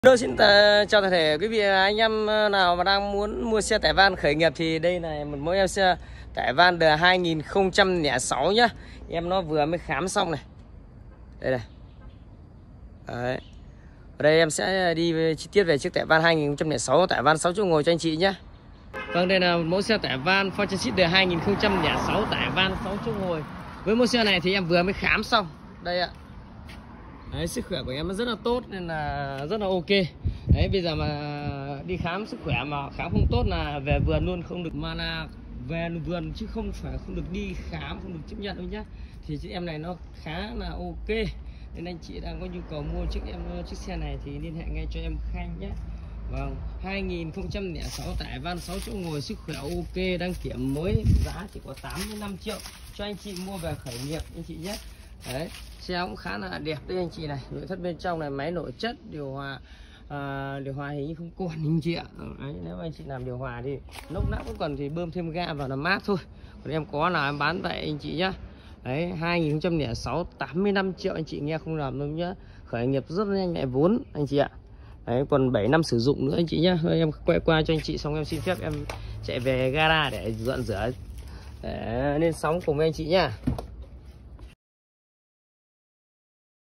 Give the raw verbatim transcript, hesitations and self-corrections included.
Hello, xin uh, chào toàn thể quý vị anh em nào mà đang muốn mua xe tải van khởi nghiệp thì đây là một mẫu em xe tải van đời hai nghìn không trăm lẻ sáu nhá. Em nó vừa mới khám xong này. Đây này. Đấy. Ở đây em sẽ đi chi tiết về chiếc tải van hai nghìn không trăm lẻ sáu, tải van sáu chỗ ngồi cho anh chị nhé. Vâng, đây là một mẫu xe tải van Ford Transit đời hai nghìn không trăm lẻ sáu, tải van sáu chỗ ngồi. Với mẫu xe này thì em vừa mới khám xong. Đây ạ. Đấy, sức khỏe của em nó rất là tốt nên là rất là ok. Đấy, bây giờ mà đi khám sức khỏe mà khám không tốt là về vườn luôn, không được, mà là về vườn chứ không phải không được đi khám, không được chấp nhận đâu nhá. Thì chiếc em này nó khá là ok, nên anh chị đang có nhu cầu mua chiếc em chiếc xe này thì liên hệ ngay cho em Khanh nhé. Vâng, hai nghìn không trăm lẻ sáu, tải van sáu chỗ ngồi, sức khỏe ok, đăng kiểm mới, giá chỉ có tám mươi lăm triệu cho anh chị mua về khởi nghiệp anh chị nhé. Đấy, xe cũng khá là đẹp đây anh chị này. Nội thất bên trong này, máy nội chất, điều hòa à, điều hòa hình như không còn anh chị ạ. Đấy, nếu anh chị làm điều hòa thì nốc nắp cũng cần thì bơm thêm ga vào làm mát thôi. Còn em có là em bán vậy anh chị nhá. Đấy, hai nghìn không trăm lẻ sáu, tám mươi lăm triệu anh chị nghe không làm đâu nhá. Khởi nghiệp rất nhanh nhẹ vốn anh chị ạ. Đấy, còn bảy năm sử dụng nữa anh chị nhá. Thôi em quay qua cho anh chị xong em xin phép em chạy về gara để dọn rửa để lên sóng cùng với anh chị nhá.